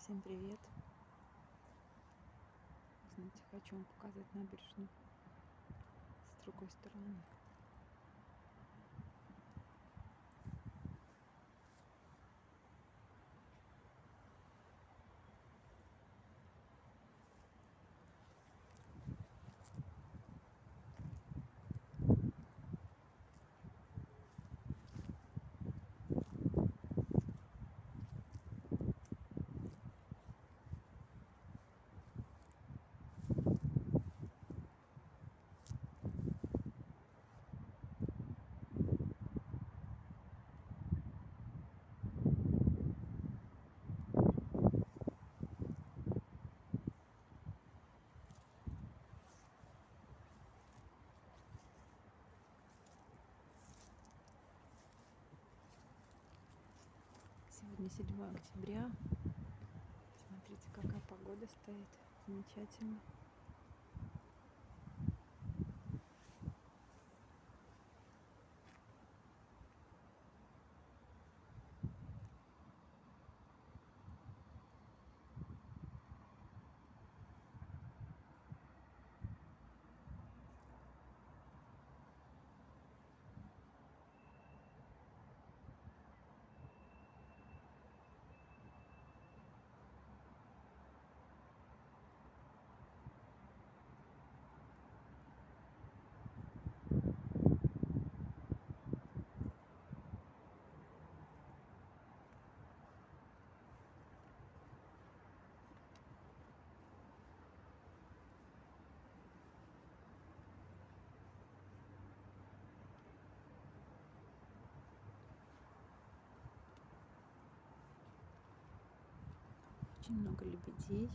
Всем привет! Знаете, хочу вам показать набережную с другой стороны. Сегодня 7 октября. Смотрите, какая погода стоит. Замечательно. Очень много лебедей.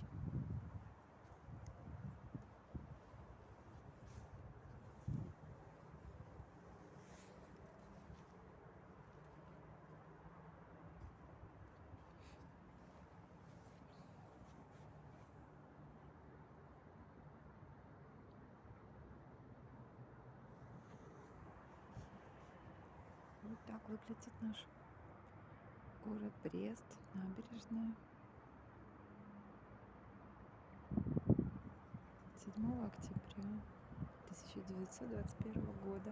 Вот так выглядит наш город Брест, набережная. 7 октября 1921 года.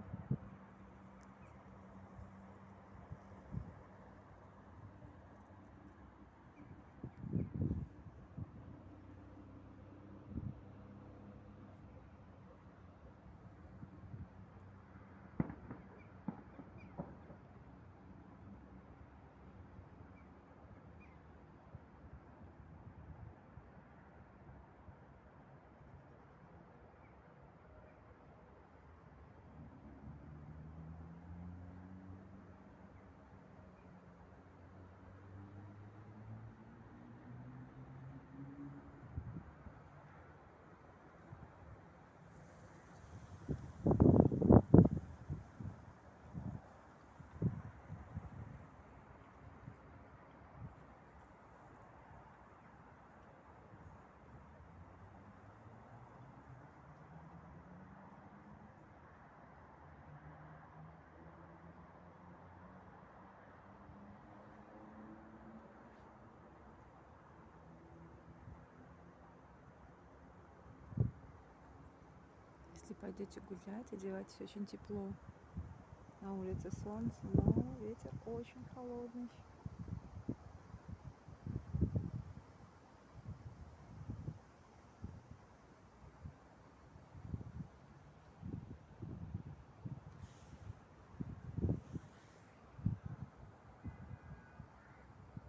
Если пойдете гулять, одевайтесь очень тепло. На улице солнце, но ветер очень холодный.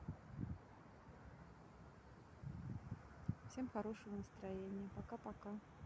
Всем хорошего настроения. Пока-пока.